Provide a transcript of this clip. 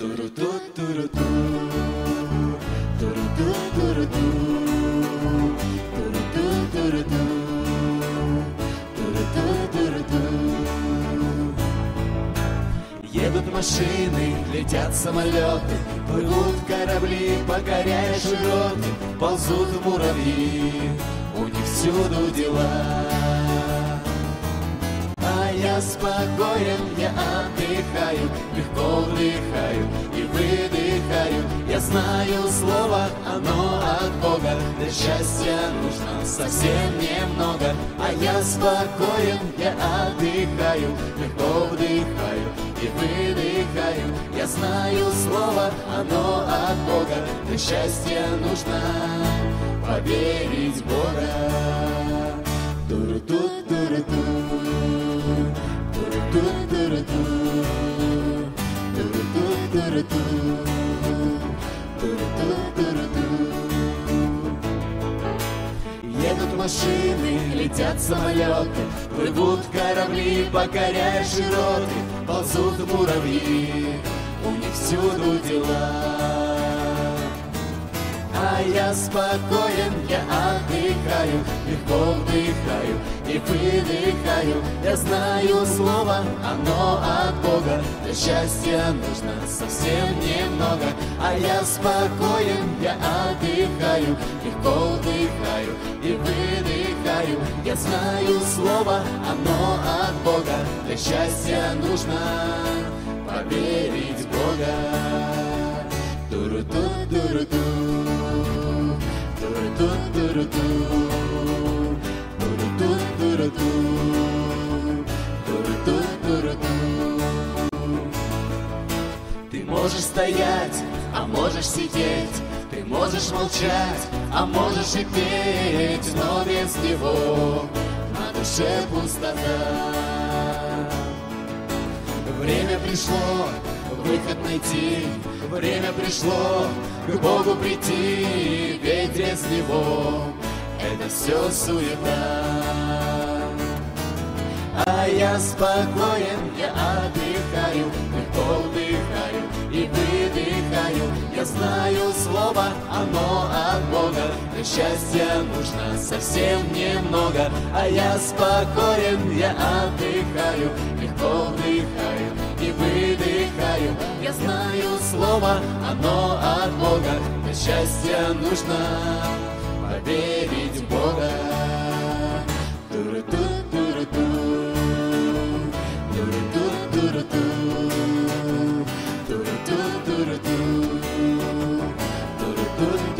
Едут машины, летят самолеты, плывут корабли, покоряя широты, ползут муравьи, у них всюду дела. А я спокоен, я отдыхаю, легко вдыхаю и выдыхаю. Я знаю слово, оно от Бога, для счастья нужно совсем немного. А я спокоен, я отдыхаю, легко вдыхаю и выдыхаю. Я знаю слово, оно от Бога, для счастья нужно поверить в Бога. Туру-ту-туру-ту, туру-ту-туру-ту, туру-ту-туру-ту, туру-ту-туру-ту. Едут машины, летят самолеты, плывут корабли, покоряя широты, ползут муравьи, у них всюду дела. А я спокоен, я отдыхаю, легко вдыхаю и выдыхаю. Я знаю слово, оно от Бога, для счастья нужно совсем немного. А я спокоен, я отдыхаю, легко вдыхаю и выдыхаю. Я знаю слово, оно от Бога, для счастья нужно поверить в Бога. Туру-ту-туру-ту, туру-ту-туру-ту, туру-ту-туру-ту, туру-ту-туру-ту. Ты можешь стоять, а можешь сидеть, ты можешь молчать, а можешь и петь, но без него на душе пустота. Время пришло, выход найти, время пришло к Богу прийти, ведь без Него это все суета. А я спокоен, я отдыхаю, легко вдыхаю и выдыхаю. Я знаю слово, оно от Бога, для счастья нужно совсем немного. А я спокоен, я отдыхаю, легко вдыхаю и выдыхаю. Я знаю слово, оно от Бога, для счастья нужно поверить в Бога. Туру-ту-туру-ту, туру-ту-туру-ту, туру-ту-туру-ту, туру-ту-туру-ту.